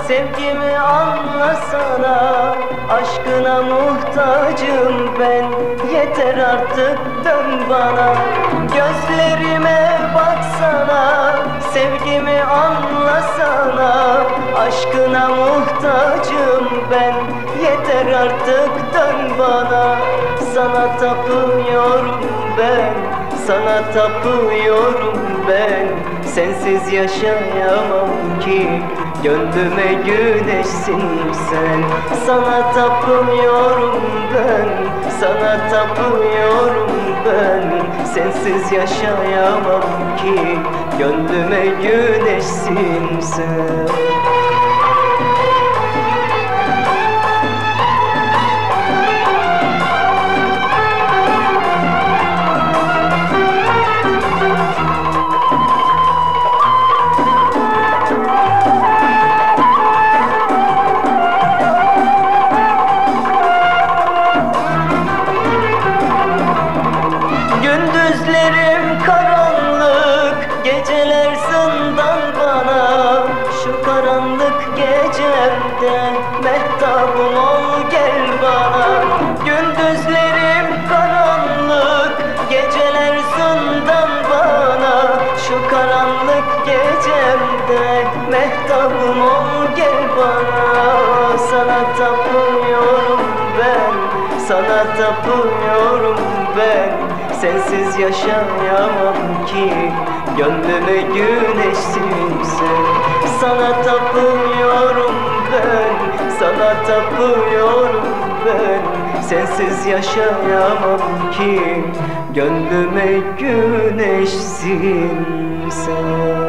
sevgimi anlasana. Aşkına muhtacım ben, yeter artık dön bana. Gözlerime baksana, sevgimi anlasana. Aşkına muhtacım ben, yeter artık dön bana. Sana tapıyorum ben, sana tapıyorum ben. Sensiz yaşayamam ki, gönlüme güneşsin sen. Sana tapıyorum ben, sana tapıyorum ben. Sensiz yaşayamam ki, gönlüme güneşsin sen. Gündüzlerim karanlık, geceler zindan bana. Şu karanlık gecemde mehtabım ol gel bana. Gündüzlerim karanlık, geceler zindan bana. Şu karanlık gecemde mehtabım ol gel bana. Sana tapıyorum ben, sana tapıyorum ben. Sensiz yaşayamam ki, gönlüme güneşsin sen. Sana tapıyorum ben, sana tapıyorum ben. Sensiz yaşayamam ki, gönlüme güneşsin sen.